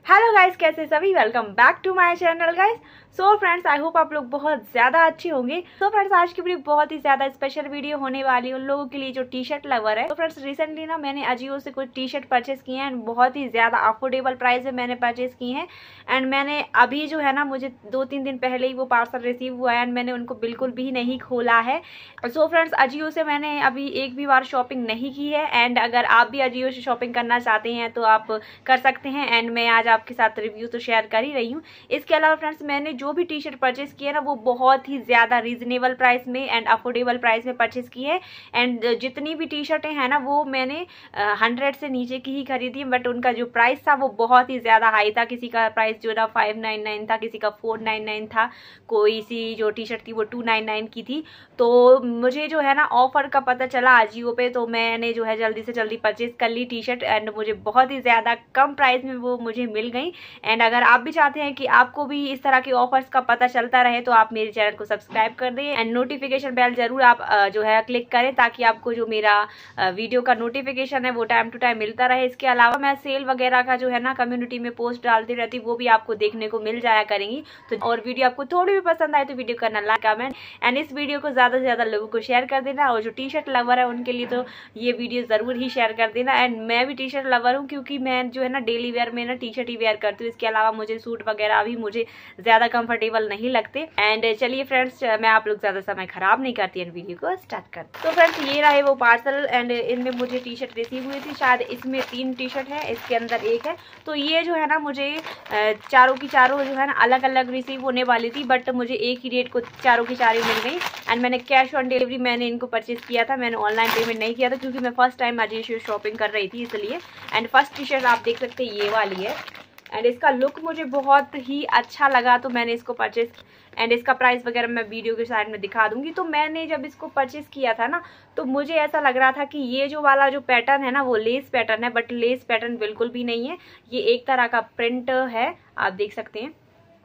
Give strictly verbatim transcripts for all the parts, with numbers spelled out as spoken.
Hello guys, कैसे सभी। Welcome back to my channel guys. So friends, I hope आप लोग बहुत ज़्यादा अच्छे होंगे। सो फ्रेंड्स, आज की वीडियो बहुत ही ज़्यादा स्पेशल वीडियो होने वाली है उन लोगों के लिए जो टी शर्ट लवर है। तो फ्रेंड्स, रिसेंटली ना मैंने अजियो से कुछ टी शर्ट परचेस किए हैं एंड बहुत ही ज़्यादा अफोर्डेबल प्राइस में मैंने परचेस की हैं। एंड मैंने अभी जो है ना, मुझे दो तीन दिन पहले ही वो पार्सल रिसीव हुआ है एंड मैंने उनको बिल्कुल भी नहीं खोला है। सो फ्रेंड्स, अजियो से मैंने अभी एक भी बार शॉपिंग नहीं की है एंड अगर आप भी अजियो से शॉपिंग करना चाहते हैं तो आप कर सकते हैं। एंड मैं आज आपके साथ रिव्यू तो शेयर कर ही रही हूँ। इसके अलावा फ्रेंड्स, मैंने जो भी टी शर्ट परचेस किया ना वो बहुत ही ज़्यादा रीजनेबल प्राइस में एंड अफोर्डेबल प्राइस में परचेस की है। एंड जितनी भी टी शर्टें हैं ना वो मैंने हंड्रेड से नीचे की ही खरीदी, बट उनका जो प्राइस था वो बहुत ही ज़्यादा हाई था। किसी का प्राइस जो ना फाइव नाइन नाइन था, किसी का फोर नाइन नाइन था, कोई सी जो टी शर्ट थी वो टू नाइन नाइन की थी। तो मुझे जो है ना ऑफर का पता चला अजियो पे, तो मैंने जो है जल्दी से जल्दी परचेज कर ली टी शर्ट एंड मुझे बहुत ही ज़्यादा कम प्राइस में वो मुझे मिल गई। एंड अगर आप भी चाहते हैं कि आपको भी इस तरह के ऑफर्स का पता चलता रहे तो आप मेरे चैनल को सब्सक्राइब कर दें एंड नोटिफिकेशन बेल जरूर आप जो है क्लिक करें ताकि आपको जो मेरा वीडियो का नोटिफिकेशन है वो टाइम टू टाइम मिलता रहे। इसके अलावा मैं सेल वगैरह का जो है ना कम्युनिटी में पोस्ट डालती रहती, वो भी आपको देखने को मिल जाया करेंगी। तो और वीडियो आपको थोड़ी भी पसंद आए तो वीडियो करना लाइक कमेंट एंड इस वीडियो को ज्यादा से ज्यादा लोगों को शेयर कर देना। और जो टी शर्ट लवर है उनके लिए तो ये वीडियो जरूर ही शेयर कर देना। एंड मैं भी टी शर्ट लवर हूँ क्योंकि मैं जो है ना डेली वेयर में ना टी शर्ट ही वेयर करती हूँ। इसके अलावा मुझे सूट वगैरह भी मुझे ज्यादा कंफर्टेबल नहीं लगते। एंड चलिए फ्रेंड्स, मैं आप लोग ज्यादा समय खराब नहीं करती एंड वीडियो को स्टार्ट करती। तो फ्रेंड्स, ये रहे वो पार्सल एंड इनमें मुझे टी शर्ट रिसीव हुई थी। शायद इसमें तीन टी शर्ट है, इसके अंदर एक है। तो ये जो है ना मुझे चारों की चारों जो है ना अलग अलग रिसीव होने वाली थी, बट मुझे एक ही रेट को चारों की चारों मिल गई। एंड मैंने कैश ऑन डिलीवरी मैंने इनको परचेज किया था, मैंने ऑनलाइन पेमेंट नहीं किया था क्योंकि मैं फर्स्ट टाइम अजियो से शॉपिंग कर रही थी इसलिए। एंड फर्स्ट टी शर्ट आप देख सकते हैं ये वाली है एंड इसका लुक मुझे बहुत ही अच्छा लगा तो मैंने इसको परचेज। एंड इसका प्राइस वगैरह मैं वीडियो के साइड में दिखा दूंगी। तो मैंने जब इसको परचेज किया था ना तो मुझे ऐसा लग रहा था कि ये जो वाला जो पैटर्न है ना वो लेस पैटर्न है, बट लेस पैटर्न बिल्कुल भी नहीं है। ये एक तरह का प्रिंट है, आप देख सकते हैं।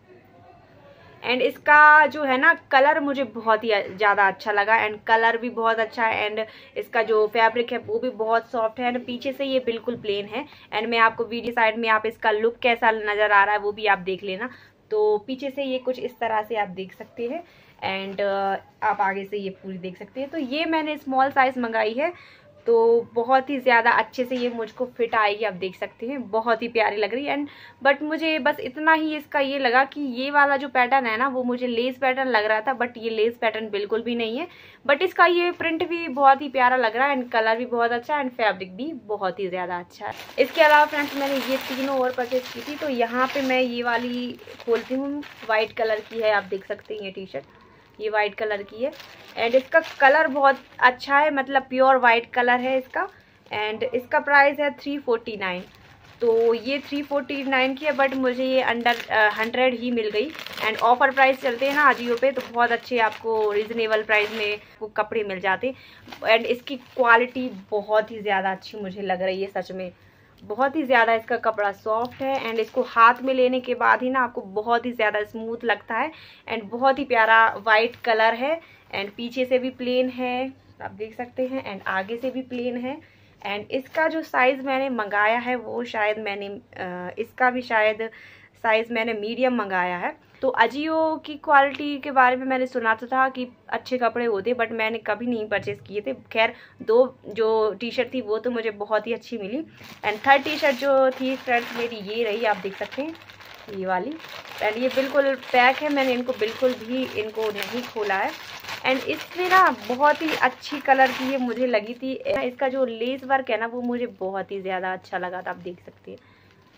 एंड इसका जो है ना कलर मुझे बहुत ही ज़्यादा अच्छा लगा एंड कलर भी बहुत अच्छा है एंड इसका जो फैब्रिक है वो भी बहुत सॉफ्ट है एंड पीछे से ये बिल्कुल प्लेन है। एंड मैं आपको वीडियो साइड में आप इसका लुक कैसा नज़र आ रहा है वो भी आप देख लेना। तो पीछे से ये कुछ इस तरह से आप देख सकते हैं एंड आप आगे से ये पूरी देख सकते हैं। तो ये मैंने स्मॉल साइज़ मंगाई है, तो बहुत ही ज़्यादा अच्छे से ये मुझको फिट आएगी, आप देख सकते हैं। बहुत ही प्यारी लग रही है एंड बट मुझे बस इतना ही इसका ये लगा कि ये वाला जो पैटर्न है ना वो मुझे लेस पैटर्न लग रहा था, बट ये लेस पैटर्न बिल्कुल भी नहीं है। बट इसका ये प्रिंट भी बहुत ही प्यारा लग रहा है एंड कलर भी बहुत अच्छा है एंड फैब्रिक भी बहुत ही ज़्यादा अच्छा है। इसके अलावा फ्रेंड्स, मैंने ये तीनों और परचेज की थी। तो यहाँ पर मैं ये वाली खोलती हूँ, वाइट कलर की है, आप देख सकते हैं। ये टी शर्ट ये वाइट कलर की है एंड इसका कलर बहुत अच्छा है, मतलब प्योर वाइट कलर है इसका। एंड इसका प्राइस है थ्री फोर्टी नाइन। तो ये थ्री फोर्टी नाइन की है, बट मुझे ये अंडर हंड्रेड ही मिल गई। एंड ऑफर प्राइस चलते हैं ना अजियो पे तो बहुत अच्छे आपको रीजनेबल प्राइस में वो कपड़े मिल जाते। एंड इसकी क्वालिटी बहुत ही ज़्यादा अच्छी मुझे लग रही है, सच में बहुत ही ज़्यादा इसका कपड़ा सॉफ्ट है एंड इसको हाथ में लेने के बाद ही ना आपको बहुत ही ज़्यादा स्मूथ लगता है एंड बहुत ही प्यारा वाइट कलर है एंड पीछे से भी प्लेन है, आप देख सकते हैं, एंड आगे से भी प्लेन है। एंड इसका जो साइज़ मैंने मंगाया है वो शायद मैंने इसका भी शायद साइज़ मैंने मीडियम मंगाया है। तो अजियो की क्वालिटी के बारे में मैंने सुना तो था कि अच्छे कपड़े होते, बट मैंने कभी नहीं परचेज़ किए थे। खैर, दो जो टी शर्ट थी वो तो मुझे बहुत ही अच्छी मिली। एंड थर्ड टी शर्ट जो थी फ्रेंड्स मेरी ये रही, आप देख सकते हैं ये वाली। एंड ये बिल्कुल पैक है, मैंने इनको बिल्कुल भी इनको नहीं खोला है। एंड इसमें ना बहुत ही अच्छी कलर की ये मुझे लगी थी। इसका जो लेस वर्क है ना वो मुझे बहुत ही ज़्यादा अच्छा लगा था, आप देख सकते हैं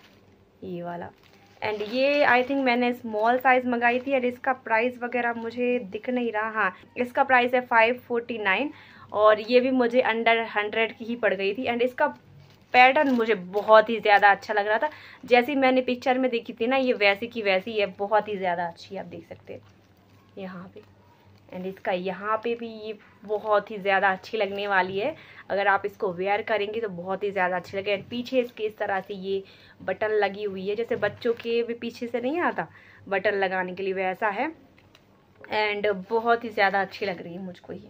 ये वाला। एंड ये आई थिंक मैंने स्मॉल साइज़ मंगाई थी एंड इसका प्राइस वगैरह मुझे दिख नहीं रहा। हाँ, इसका प्राइस है फाइव फोर्टी नाइन और ये भी मुझे अंडर हंड्रेड की ही पड़ गई थी। एंड इसका पैटर्न मुझे बहुत ही ज़्यादा अच्छा लग रहा था, जैसी मैंने पिक्चर में देखी थी ना ये वैसी की वैसी है, बहुत ही ज़्यादा अच्छी है, आप देख सकते हैं यहाँ पे। एंड इसका यहाँ पे भी ये बहुत ही ज़्यादा अच्छी लगने वाली है, अगर आप इसको वेयर करेंगे तो बहुत ही ज़्यादा अच्छी लगे। एंड पीछे इसके इस तरह से ये बटन लगी हुई है, जैसे बच्चों के भी पीछे से नहीं आता बटन लगाने के लिए वैसा है। एंड बहुत ही ज़्यादा अच्छी लग रही है मुझको ये,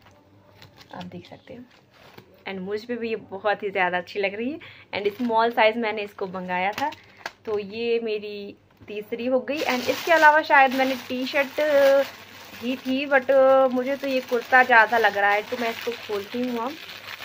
आप देख सकते हैं। एंड मुझ पे भी ये बहुत ही ज़्यादा अच्छी लग रही है एंड स्मॉल साइज़ मैंने इसको मंगाया था। तो ये मेरी तीसरी हो गई। एंड इसके अलावा शायद मैंने टी शर्ट ही थी, बट मुझे तो ये कुर्ता ज़्यादा लग रहा है, तो मैं इसको खोलती हूँ अब।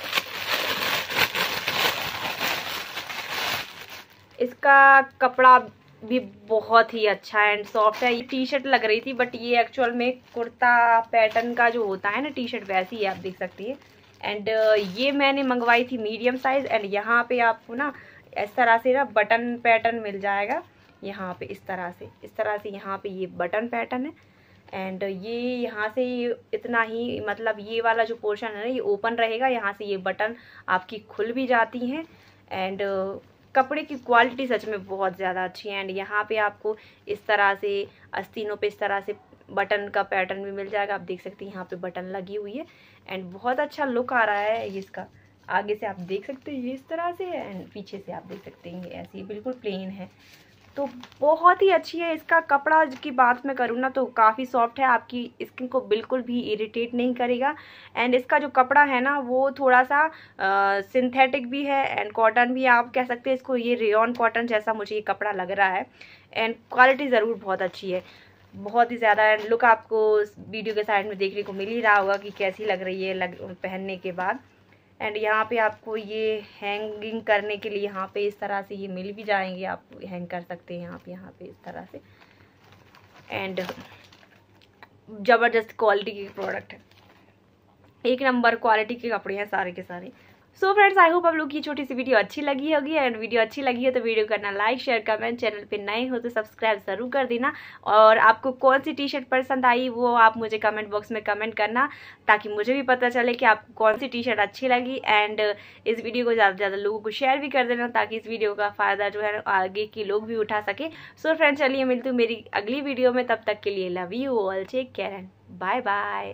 इसका कपड़ा भी बहुत ही अच्छा एंड सॉफ्ट है। ये टी शर्ट लग रही थी, बट ये एक्चुअल में कुर्ता पैटर्न का जो होता है ना टी शर्ट, वैसी ही आप देख सकती है। एंड ये मैंने मंगवाई थी मीडियम साइज़। एंड यहाँ पे आपको ना इस तरह से ना बटन पैटर्न मिल जाएगा, यहाँ पे इस तरह से इस तरह से यहाँ पे ये बटन पैटर्न है। एंड ये यहाँ से इतना ही, मतलब ये वाला जो पोर्शन है ना ये ओपन रहेगा, यहाँ से ये बटन आपकी खुल भी जाती हैं। एंड कपड़े की क्वालिटी सच में बहुत ज़्यादा अच्छी है। एंड यहाँ पे आपको इस तरह से आस्तीनों पे इस तरह से बटन का पैटर्न भी मिल जाएगा, आप देख सकते हैं यहाँ पे बटन लगी हुई है। एंड बहुत अच्छा लुक आ रहा है इसका, आगे से आप देख सकते हैं ये इस तरह से है, एंड पीछे से आप देख सकते हैं ये ऐसे ही बिल्कुल प्लेन है। तो बहुत ही अच्छी है। इसका कपड़ा की बात मैं करूँ ना तो काफ़ी सॉफ्ट है, आपकी स्किन को बिल्कुल भी इरिटेट नहीं करेगा। एंड इसका जो कपड़ा है ना वो थोड़ा सा सिंथेटिक भी है एंड कॉटन भी आप कह सकते हैं इसको, ये रेयॉन कॉटन जैसा मुझे ये कपड़ा लग रहा है। एंड क्वालिटी ज़रूर बहुत अच्छी है, बहुत ही ज़्यादा। एंड लुक आपको वीडियो के साइड में देखने को मिल ही रहा होगा कि कैसी लग रही है लग पहनने के बाद। एंड यहाँ पे आपको ये हैंगिंग करने के लिए यहाँ पे इस तरह से ये मिल भी जाएंगे, आप हैंग कर सकते हैं यहाँ पे यहाँ पे इस तरह से। एंड ज़बरदस्त क्वालिटी के प्रोडक्ट है, एक नंबर क्वालिटी के कपड़े हैं सारे के सारे। सो फ्रेंड्स, आई होप आप लोग की छोटी सी वीडियो अच्छी लगी होगी। एंड वीडियो अच्छी लगी है तो वीडियो करना लाइक शेयर कमेंट, चैनल पे नए हो तो सब्सक्राइब ज़रूर कर देना। और आपको कौन सी टी शर्ट पसंद आई वो आप मुझे कमेंट बॉक्स में कमेंट करना, ताकि मुझे भी पता चले कि आपको कौन सी टी शर्ट अच्छी लगी। एंड इस वीडियो को ज़्यादा से ज़्यादा लोगों को शेयर भी कर देना, ताकि इस वीडियो का फ़ायदा जो है आगे के लोग भी उठा सके। सो फ्रेंड्स, चलिए मिलती हूँ मेरी अगली वीडियो में, तब तक के लिए love you all, take care and bye bye.